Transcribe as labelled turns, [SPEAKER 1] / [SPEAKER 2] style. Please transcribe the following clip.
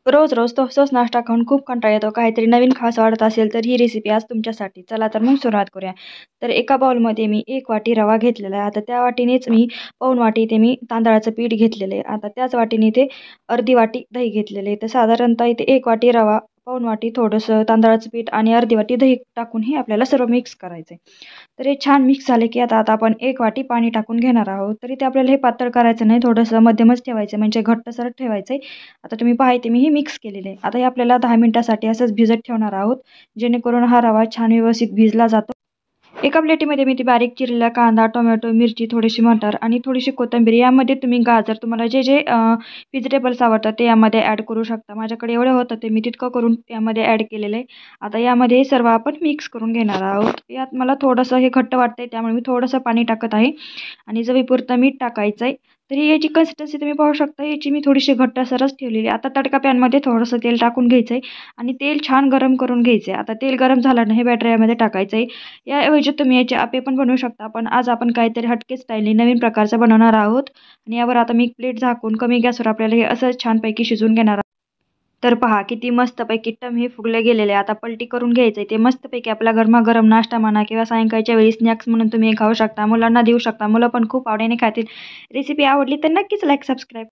[SPEAKER 1] रोज रोज तोच नाश्ता खाऊन खूप कंटाळा येतो. काहीतरी नवीन खावंसं वाटत असेल तर ही रेसिपी आज तुमच्यासाठी. चला तर मग सुरुवात करूया. तर एका बाउलमध्ये मी 1 वाटी रवा घेतलेला आहे. आता त्या वाटीनेच मी पाऊण वाटी इथे मी तांदळाचं पीठ घेतलेलं आहे. आता त्याच वाटीने इथे अर्धी वाटी दही घेतलेलं आहे. तर साधारणतः इथे 1 वाटी रवा, पाऊण वाटी थोडंसं तांदळाचं पीठ आणि अर्धी वाटी दही टाकून हे आपल्याला सर्व मिक्स करायचं तर हे छान मिक्स झाले की आता आता आपण 1 वाटी पाणी टाकून घेणार आहोत. तरी ते आपल्याला हे पातळ करायचं नाही, थोडंसं मध्यमच ठेवायचं म्हणजे घट्टसर ठेवायचं आता तुम्ही पहा इथे मी हे मिक्स केलेलं आहे. आता हे आपल्याला 10 मिनिटासाठी असंच भिजत ठेवणार आहोत, जेणेकरून हा रवा छान व्यवस्थित भिजला जातो. एका प्लेटीमध्ये मी ती बारीक चिरलेला कांदा, टोमॅटो, मिरची, थोडीशी मटार आणि थोडीशी कोथिंबीर यामध्ये तुम्ही गाजर तुम्हाला जे जे व्हेजिटेबल्स आवडतात ते यामध्ये ॲड करू शकता. माझ्याकडे एवढं होतं ते मी तितकं करून यामध्ये ॲड केलेलं आहे. आता यामध्ये हे सर्व आपण मिक्स करून घेणार आहोत. यात मला थोडंसं हे घट्ट वाटतंय त्यामुळे मी थोडंसं पाणी टाकत आहे आणि चवीपुरतं मीठ टाकायचं आहे. तरी याची कन्सिस्टन्सी तुम्ही पाहू शकता. याची मी थोडीशी घट्टसरच ठेवलेली आहे. आता तडका पॅनमध्ये थोडंसं तेल टाकून घ्यायचं आहे आणि तेल छान गरम करून घ्यायचं आहे. आता तेल गरम झालं ना हे बॅटर यामध्ये टाकायचं आहे. याऐवजी तुम्ही याचे आप्पे पण बनवू शकता. पण आज आपण काहीतरी हटके स्टाईलने नवीन प्रकारचं बनवणार आहोत आणि यावर आता मी प्लेट झाकून कमी गॅसवर आपल्याला हे असं छानपैकी शिजवून घेणार आहोत. तर पहा किती मस्तपैकी टम हे फुगले गेलेले आहे. आता पलटी करून घ्यायचं ते मस्तपैकी आपला गरमागरम नाश्ता म्हणा किंवा सायंकाळच्या वेळी स्नॅक्स म्हणून तुम्ही हे खाऊ शकता. मुलांना देऊ शकता. मुलं पण खूप आवडीने खातील. रेसिपी आवडली तर नक्कीच लाईक, सबस्क्राईब